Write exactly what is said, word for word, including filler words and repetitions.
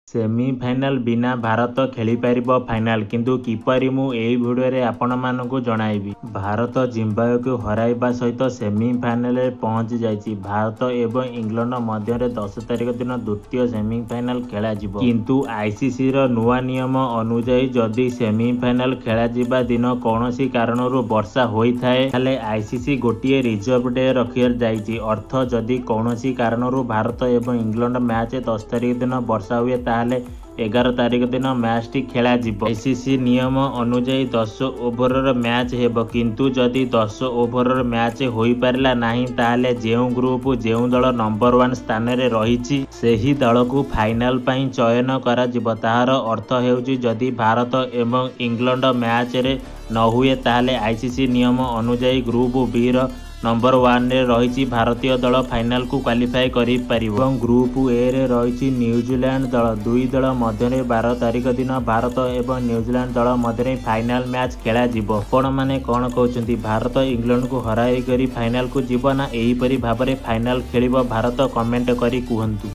Semi-final बिना Bharat खेलिपारिब final किंतु किपरि मु एई भिडियोरे आपण मानकु जणाइबी। भारत जिम्बाब्वे हराइबा सहित सेमिफाइनाल पहुंची जाइछि। भारत एवं इंग्लैंड मध्य दस तारिख दिन द्वितीय सेमिफाइनाल खेला जिवो। किंतु आईसीसी रो नुआ नियम अनुसार जदि सेमिफाइनाल खेला जिबा दिन कौनसी कारणरू वर्षा होइथाए ताले आईसीसी गोटिए रिजर्व डे रखियर जाइछि। अर्थ जदि कौनसी कारणरू भारत एवं इंग्लैंड मैच दस तारिख दिन वर्षा हुए ताहले एगार तारिख दिन मैच टी खेला जिवो। आईसीसी नियम अनुसार दस ओभर मैच हेबो किंतु जदि दस ओभर मैच होई पारला नाही ताहले जेउ ग्रुप जेउ दल नंबर वन स्थान रे रहिछि सेही दल को फाइनाल पई चयन करा जिवो। ताहार अर्थ हेउछि जदि भारत एवं इंग्लैंड मैच रे न हुए ताहले आईसीसी नियम अनुसार ग्रुप बी रो नंबर वन रे रही भारतीय दल फाइनाल को क्वालिफाई करि पारिबो। ग्रुप ए रे रही न्यूजीलैंड दल दुई दल मध्य बारह तारिख दिन भारत एवं न्यूजीलैंड दल मध्य फाइनाल मैच खेला जिवो। आपण माने कोन कहउछंती भारत इंग्लैंड को हराई करी फाइनाल को जिवो ना एही परि भाबरे फाइनाल खेलिबो भारत कमेंट करी कुहंतु।